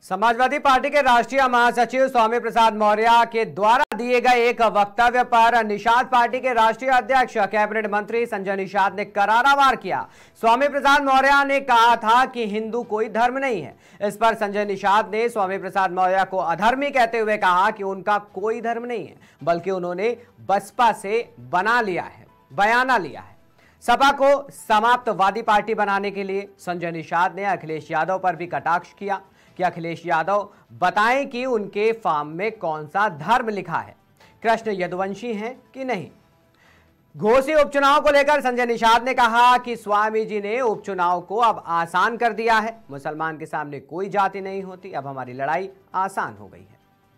Samajwadi party के राष्ट्रीय महासचिव स्वामी प्रसाद मौर्य के द्वारा दिए गए एक वक्तव्य पर निषाद पार्टी के राष्ट्रीय अध्यक्ष कैबिनेट मंत्री संजय निषाद ने करारा वार किया। स्वामी प्रसाद मौर्य ने कहा था कि हिंदू कोई धर्म नहीं है। इस पर संजय निषाद ने स्वामी प्रसाद मौर्य को अधर्मी कहते हुए कहा कि उनका कोई धर्म नहीं है, बल्कि उन्होंने बसपा से बयाना लिया है। सपा को समाप्तवादी पार्टी बनाने के लिए संजय निषाद ने अखिलेश यादव पर भी कटाक्ष किया कि अखिलेश यादव बताएं कि उनके फॉर्म में कौन सा धर्म लिखा है, कृष्ण यदुवंशी हैं कि नहीं। घोसी उपचुनाव को लेकर संजय निषाद ने कहा कि स्वामी जी ने उपचुनाव को अब आसान कर दिया है। मुसलमान के सामने कोई जाति नहीं होती, अब हमारी लड़ाई आसान हो गई है।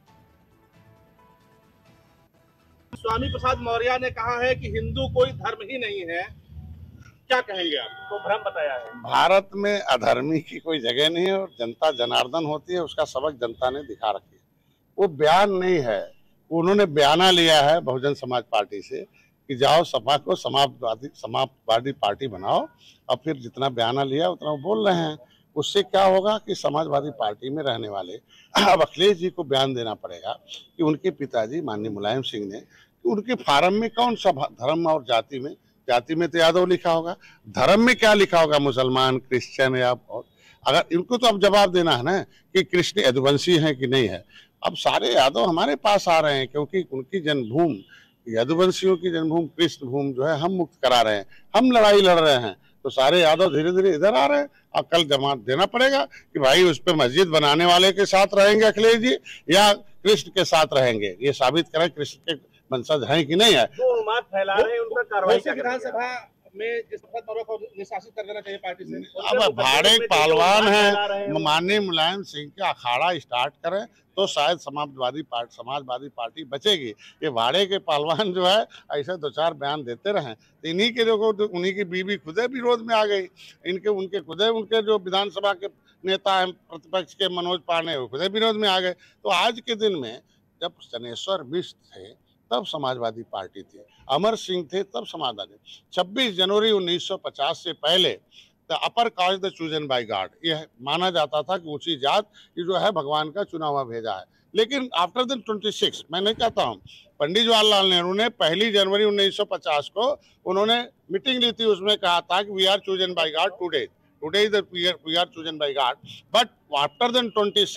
स्वामी प्रसाद मौर्य ने कहा है कि हिंदू कोई धर्म ही नहीं है, क्या कहेंगे आप? तो भ्रम बताया है। भारत में अधर्मी की कोई जगह नहीं है और जनता जनार्दन होती है, उसका सबक जनता ने दिखा रखी है। वो बयान नहीं है, उन्होंने बयाना लिया है बहुजन समाज पार्टी से कि जाओ सपा को समाजवादी पार्टी बनाओ, और फिर जितना बयाना लिया उतना वो बोल रहे हैं। उससे क्या होगा कि समाजवादी पार्टी में रहने वाले अब अखिलेश जी को बयान देना पड़ेगा कि उनके पिताजी माननीय मुलायम सिंह ने कि उनके फार्म में कौन सा धर्म और जाति में तो यादव लिखा होगा, धर्म में क्या लिखा होगा, मुसलमान, क्रिश्चियन या अगर इनको तो अब जवाब देना है ना कि कृष्ण यदुवंशी है कि नहीं है। अब सारे यादव हमारे पास आ रहे हैं क्योंकि उनकी जन्मभूमि, यदुवंशियों की जन्मभूमि कृष्ण भूमि जो है हम मुक्त करा रहे हैं, हम लड़ाई लड़ रहे हैं, तो सारे यादव धीरे धीरे इधर आ रहे हैं। अब कल जवाब देना पड़ेगा कि भाई उस पर मस्जिद बनाने वाले के साथ रहेंगे अखिलेश जी या कृष्ण के साथ रहेंगे, ये साबित करें कृष्ण के वंशज हैं कि नहीं है। तो उन्माद फैला रहे हैं, उन पर कार्रवाई विधानसभा में को निष्कासित कर देना चाहिए पार्टी से। अब भाड़े पहलवान है, माननीय मुलायम सिंह के अखाड़ा स्टार्ट करें तो शायद समाजवादी पार्टी बचेगी। ये भाड़े के पहलवान जो है ऐसे दो चार बयान देते रहे, तो इन्हीं के जो उन्हीं की बीवी खुदे विरोध में आ गई, उनके जो विधानसभा के नेता हैं प्रतिपक्ष के मनोज पांडे खुदे विरोध में आ गए। तो आज के दिन में जब चनेश्वर मिश्र थे तब समाजवादी पार्टी थी, अमर सिंह थे तब समाजवादी। 26 जनवरी 1950 से पहले the upper caste the chosen by God, यह माना जाता था कि ऊंची जात ये जो है भगवान का चुना हुआ भेजा है। लेकिन आफ्टर द 26 मैं नहीं कहता हूँ, पंडित जवाहरलाल नेहरू ने 1 जनवरी 1950 को उन्होंने मीटिंग ली थी, उसमें कहा था कि we are chosen by God today we are chosen by God, but after the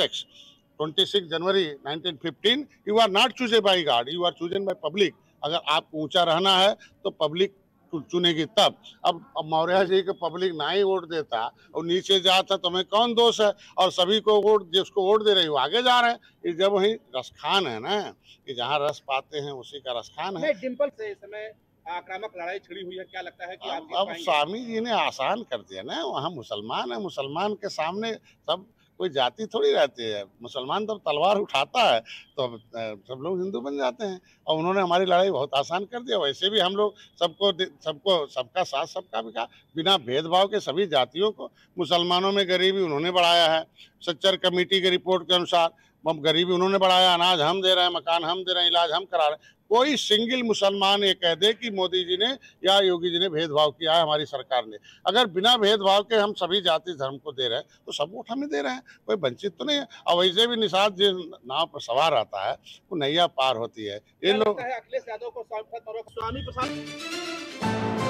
26 January 1915 you are not chosen by God, you are chosen by public. अगर आपको ऊंचा रहना है तो पब्लिक चुनेगी तब। अब मौर्य जी को पब्लिक ना ही वोट देता और नीचे जाता तो हमें कौन दोष है, और सभी को वोट जिसको वोट दे रही हो आगे जा रहे हैं। ये जब वही रसखान है ना कि जहाँ रस पाते हैं उसी का रसखान है। डिंपल से इस समय आक्रामक लड़ाई छिड़ी हुई है, क्या लगता है कि अब स्वामी जी ने आसान कर दिया ना, वहाँ मुसलमान है, मुसलमान के सामने सब कोई जाति थोड़ी रहती है। मुसलमान तब तलवार उठाता है तो सब लोग हिंदू बन जाते हैं, और उन्होंने हमारी लड़ाई बहुत आसान कर दिया। वैसे भी हम लोग सबका साथ सबका विकास, बिना भेदभाव के सभी जातियों को। मुसलमानों में गरीबी उन्होंने बढ़ाया है, सच्चर कमेटी के रिपोर्ट के अनुसार गरीबी उन्होंने बढ़ाया, अनाज हम दे रहे हैं, मकान हम दे रहे हैं, इलाज हम करा रहे हैं। कोई सिंगल मुसलमान ये कह दे कि मोदी जी ने या योगी जी ने भेदभाव किया है हमारी सरकार ने। अगर बिना भेदभाव के हम सभी जाति धर्म को दे रहे हैं तो सब वोट हमें दे रहे हैं, कोई वंचित तो नहीं है। और वैसे भी निषाद जो नाव पर सवार आता है वो नैया पार होती है। ये लोग अखिलेश यादव को स्वामी प्रसाद